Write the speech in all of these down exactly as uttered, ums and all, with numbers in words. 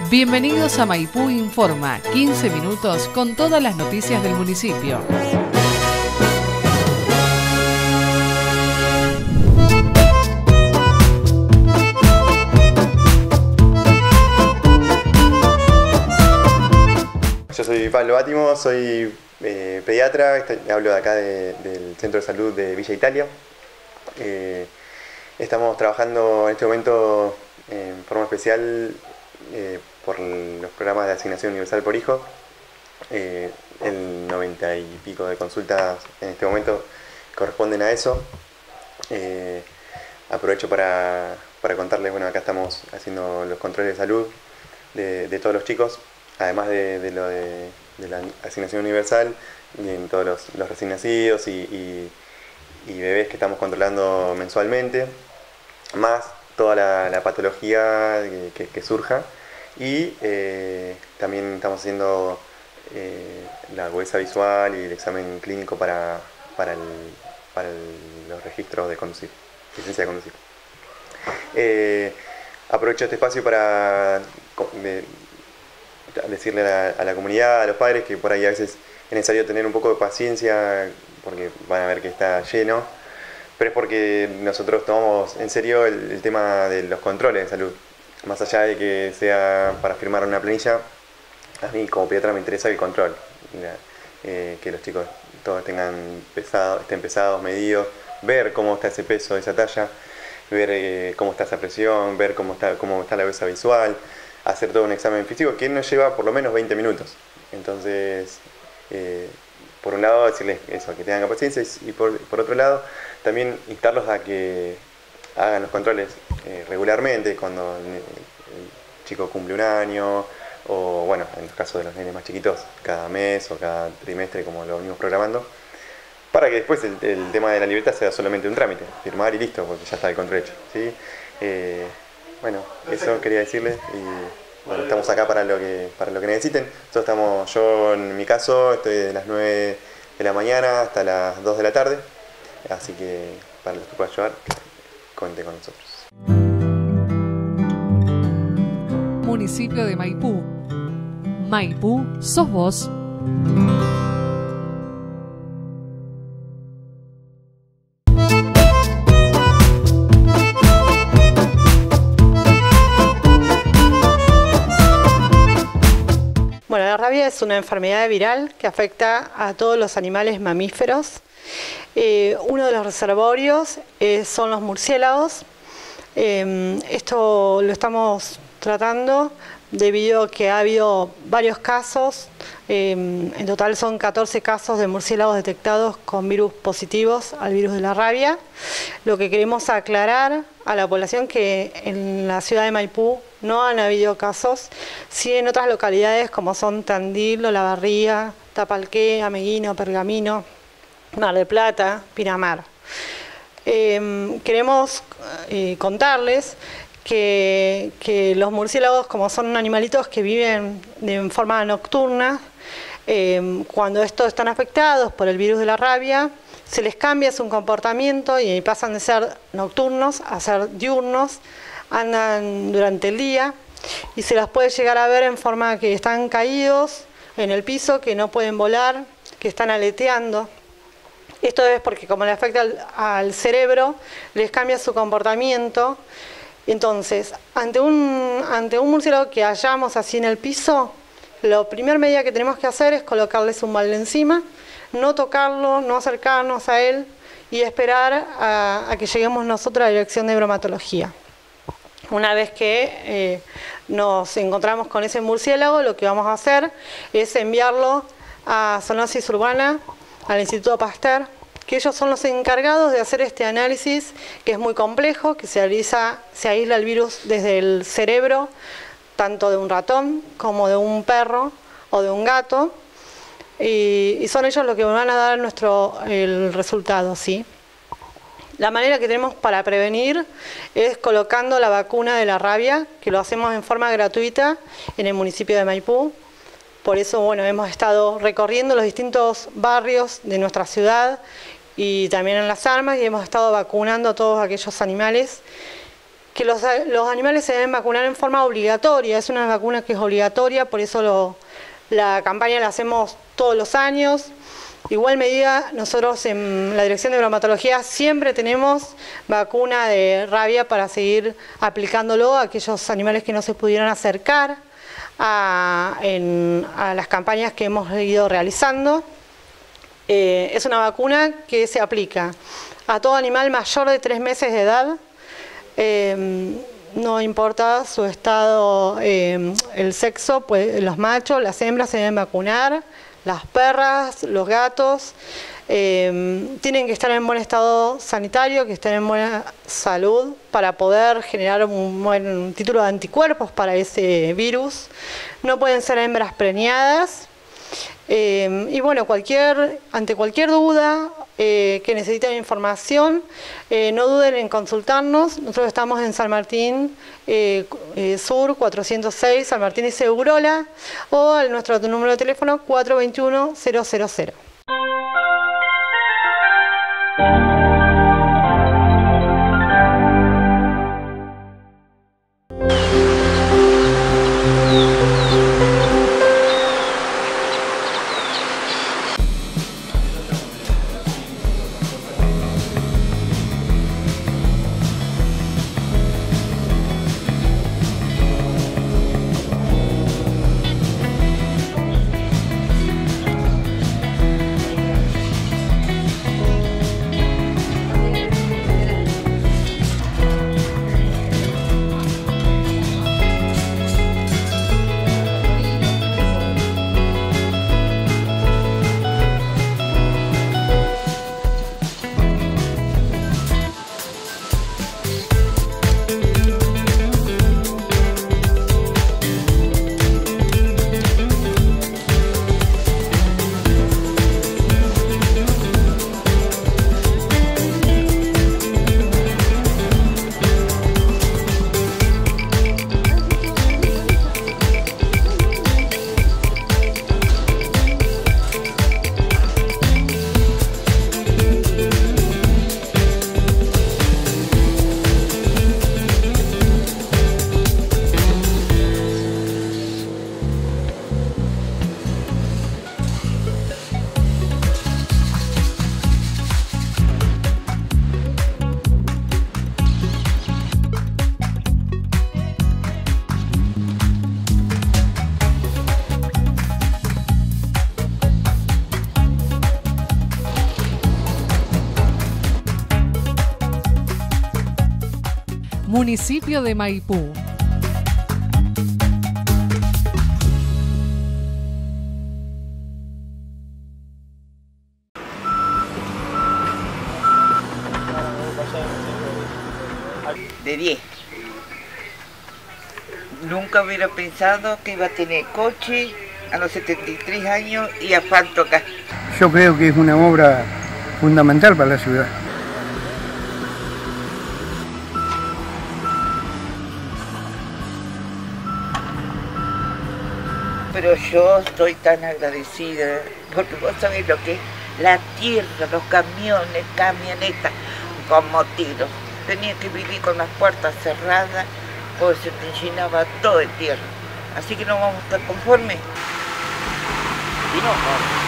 Bienvenidos a Maipú Informa, quince minutos con todas las noticias del municipio. Yo soy Pablo Bátimo, soy eh, pediatra, estoy, hablo de acá de, del Centro de Salud de Villa Italia. Eh, estamos trabajando en este momento en forma especial eh, por los programas de asignación universal por hijo. Eh, el noventa y pico de consultas en este momento corresponden a eso. Eh, aprovecho para, para contarles, bueno, acá estamos haciendo los controles de salud de, de todos los chicos, además de, de lo de, de la asignación universal, y en todos los, los recién nacidos y, y, y bebés que estamos controlando mensualmente, más toda la, la patología que, que, que surja. Y eh, también estamos haciendo eh, la agudeza visual y el examen clínico para, para, el, para el, los registros de conducir, licencia de conducir. Eh, aprovecho este espacio para de, decirle a la, a la comunidad, a los padres, que por ahí a veces es necesario tener un poco de paciencia porque van a ver que está lleno, pero es porque nosotros tomamos en serio el, el tema de los controles de salud. Más allá de que sea para firmar una planilla, a mí como pediatra me interesa el control, eh, que los chicos todos tengan pesado, estén pesados, medidos, ver cómo está ese peso, esa talla, ver eh, cómo está esa presión, ver cómo está, cómo está la agudeza visual, hacer todo un examen físico que nos lleva por lo menos veinte minutos. Entonces, eh, por un lado decirles eso, que tengan paciencia, y por, por otro lado también instarlos a que hagan los controles eh, regularmente cuando el, el chico cumple un año, o bueno, en los casos de los nenes más chiquitos, cada mes o cada trimestre, como lo venimos programando, para que después el, el tema de la libreta sea solamente un trámite, firmar y listo, porque ya está el control hecho, ¿sí? Eh, bueno, eso quería decirles, y bueno, estamos acá para lo que para lo que necesiten. Nosotros estamos, yo en mi caso estoy de las nueve de la mañana hasta las dos de la tarde, así que para los que puedan ayudar, cuente con nosotros. Municipio de Maipú. Maipú, sos vos. Bueno, la rabia es una enfermedad viral que afecta a todos los animales mamíferos. Eh, uno de los reservorios eh, son los murciélagos. Eh, esto lo estamos tratando debido a que ha habido varios casos. Eh, en total son catorce casos de murciélagos detectados con virus positivos al virus de la rabia. Lo que queremos aclarar a la población que en la ciudad de Maipú no han habido casos, sí en otras localidades como son Tandil, Olavarría, Tapalqué, Ameguino, Pergamino, Mar del Plata, Pinamar. Eh, queremos eh, contarles que, que los murciélagos, como son animalitos que viven de forma nocturna, eh, cuando estos están afectados por el virus de la rabia, se les cambia su comportamiento y pasan de ser nocturnos a ser diurnos, andan durante el día y se las puede llegar a ver en forma que están caídos en el piso, que no pueden volar, que están aleteando. Esto es porque como le afecta al, al cerebro, les cambia su comportamiento. Entonces, ante un, ante un murciélago que hallamos así en el piso, la primera medida que tenemos que hacer es colocarles un balde encima, no tocarlo, no acercarnos a él y esperar a, a que lleguemos nosotros a la dirección de bromatología. Una vez que eh, nos encontramos con ese murciélago, lo que vamos a hacer es enviarlo a zoonosis urbana, al Instituto Pasteur, que ellos son los encargados de hacer este análisis, que es muy complejo, que se, realiza, se aísla el virus desde el cerebro, tanto de un ratón como de un perro o de un gato, y, y son ellos los que van a dar nuestro, el resultado, ¿sí? La manera que tenemos para prevenir es colocando la vacuna de la rabia, que lo hacemos en forma gratuita en el municipio de Maipú. Por eso, bueno, hemos estado recorriendo los distintos barrios de nuestra ciudad y también en Las Armas, y hemos estado vacunando a todos aquellos animales que los, los animales se deben vacunar en forma obligatoria. Es una vacuna que es obligatoria, por eso lo, la campaña la hacemos todos los años. Igual medida, nosotros en la Dirección de Bromatología siempre tenemos vacuna de rabia para seguir aplicándolo a aquellos animales que no se pudieron acercar a, en, a las campañas que hemos ido realizando. Eh, es una vacuna que se aplica a todo animal mayor de tres meses de edad, eh, no importa su estado, eh, el sexo, pues los machos, las hembras se deben vacunar, las perras, los gatos, eh, tienen que estar en buen estado sanitario, que estén en buena salud para poder generar un buen título de anticuerpos para ese virus. No pueden ser hembras preñadas. Eh, y bueno, cualquier, ante cualquier duda eh, que necesiten información, eh, no duden en consultarnos. Nosotros estamos en San Martín eh, eh, Sur cuatrocientos seis, San Martín y Segurola, o a nuestro número de teléfono cuatro dos uno, cero cero cero. Municipio de Maipú. De diez. Nunca hubiera pensado que iba a tener coche a los setenta y tres años y asfalto acá. Yo creo que es una obra fundamental para la ciudad. Pero yo estoy tan agradecida, porque vos sabés lo que es la tierra, los camiones, camionetas con motilos. Tenía que vivir con las puertas cerradas, porque se te llenaba todo de tierra. Así que no vamos a estar conformes. Y no, no.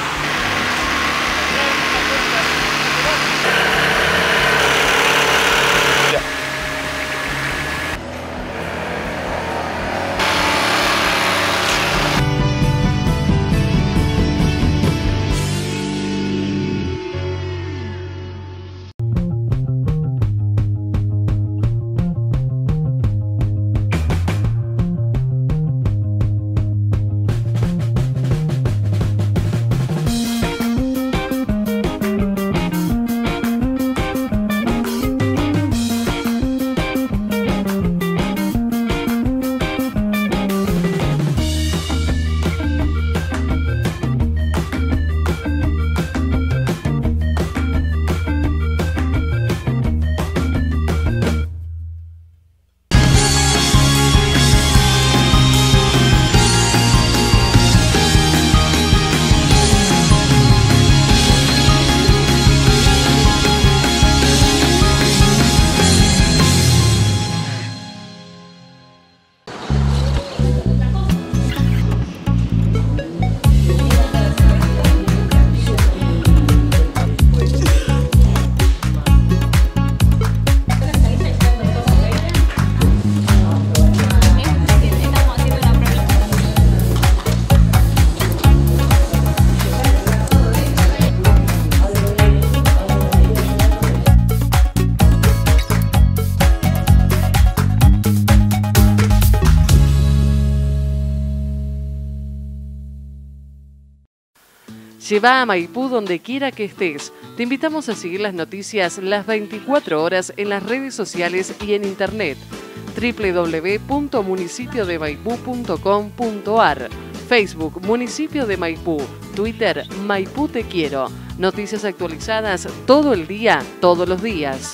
Lleva a Maipú donde quiera que estés. Te invitamos a seguir las noticias las veinticuatro horas en las redes sociales y en internet. doble u doble u doble u punto municipio de maipú punto com punto ar, Facebook Municipio de Maipú, Twitter Maipú Te Quiero. Noticias actualizadas todo el día, todos los días.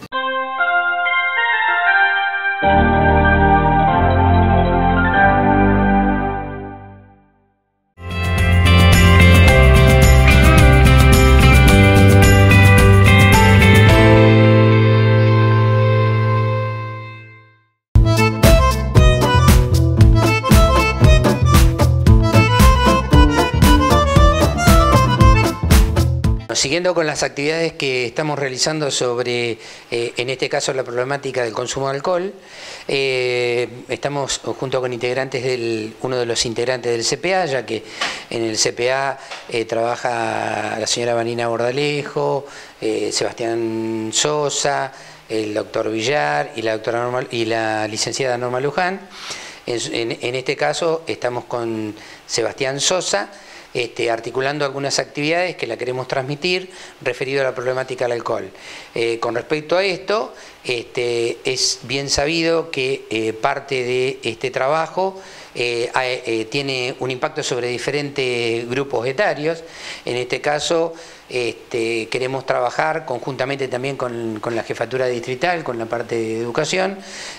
Siguiendo con las actividades que estamos realizando sobre, eh, en este caso, la problemática del consumo de alcohol, eh, estamos junto con integrantes del, uno de los integrantes del C P A, ya que en el C P A eh, trabaja la señora Vanina Bordalejo, eh, Sebastián Sosa, el doctor Villar y la, doctora Norma, y la licenciada Norma Luján. En, en, en este caso estamos con Sebastián Sosa, Este, articulando algunas actividades que la queremos transmitir referido a la problemática del alcohol. Eh, con respecto a esto, este, es bien sabido que eh, parte de este trabajo eh, eh, tiene un impacto sobre diferentes grupos etarios. En este caso, este, queremos trabajar conjuntamente también con, con la jefatura distrital, con la parte de educación,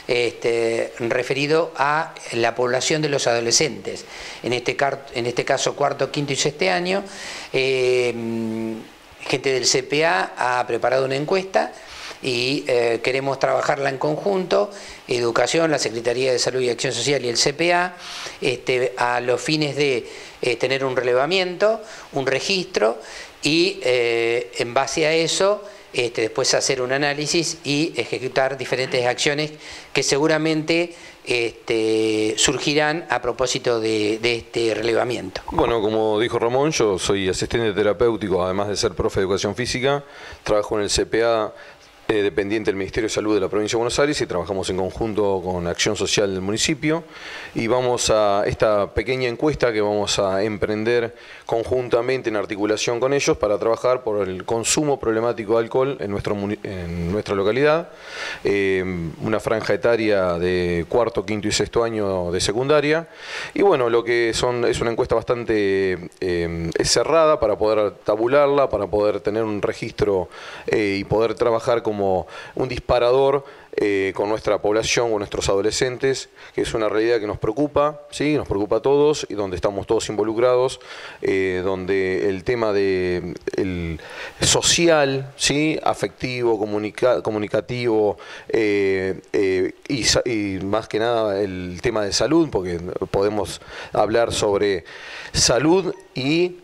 este, referido a la población de los adolescentes. En este, en este caso, cuarto, quinto y sexto año, eh, gente del C P A ha preparado una encuesta y eh, queremos trabajarla en conjunto, Educación, la Secretaría de Salud y Acción Social y el C P A, este, a los fines de eh, tener un relevamiento, un registro y eh, en base a eso este, después hacer un análisis y ejecutar diferentes acciones que seguramente este, surgirán a propósito de, de este relevamiento. Bueno, como dijo Ramón, yo soy asistente terapéutico, además de ser profe de Educación Física, trabajo en el C P A, Eh, dependiente del Ministerio de Salud de la Provincia de Buenos Aires, y trabajamos en conjunto con Acción Social del municipio, y vamos a esta pequeña encuesta que vamos a emprender conjuntamente en articulación con ellos para trabajar por el consumo problemático de alcohol en, nuestro, en nuestra localidad, eh, una franja etaria de cuarto, quinto y sexto año de secundaria, y bueno, lo que son es una encuesta bastante eh, cerrada para poder tabularla, para poder tener un registro eh, y poder trabajar como un disparador eh, con nuestra población, con nuestros adolescentes, que es una realidad que nos preocupa, ¿sí? Nos preocupa a todos y donde estamos todos involucrados, eh, donde el tema de el social, ¿sí? Afectivo, comunica, comunicativo eh, eh, y, y más que nada el tema de salud, porque podemos hablar sobre salud y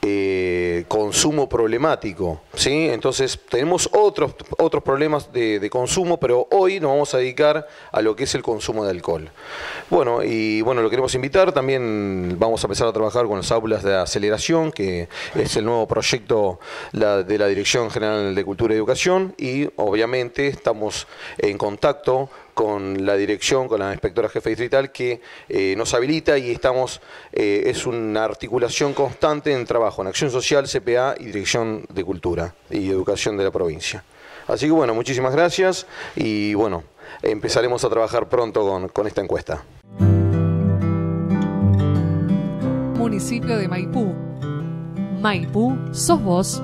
Eh, consumo problemático, ¿sí? Entonces tenemos otros, otros problemas de, de consumo, pero hoy nos vamos a dedicar a lo que es el consumo de alcohol. Bueno, y bueno, lo queremos invitar, también vamos a empezar a trabajar con las aulas de aceleración, que es el nuevo proyecto la, de la Dirección General de Cultura y Educación, y obviamente estamos en contacto con la dirección, con la inspectora jefe distrital que eh, nos habilita, y estamos, eh, es una articulación constante en trabajo en Acción Social, C P A y Dirección de Cultura y Educación de la provincia. Así que bueno, muchísimas gracias y bueno, empezaremos a trabajar pronto con, con esta encuesta. Municipio de Maipú. Maipú, sos vos.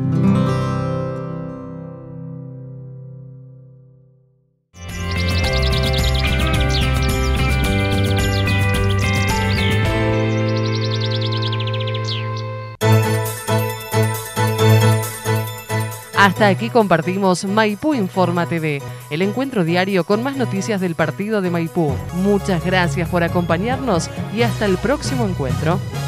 Hasta aquí compartimos Maipú Informa T V, el encuentro diario con más noticias del partido de Maipú. Muchas gracias por acompañarnos y hasta el próximo encuentro.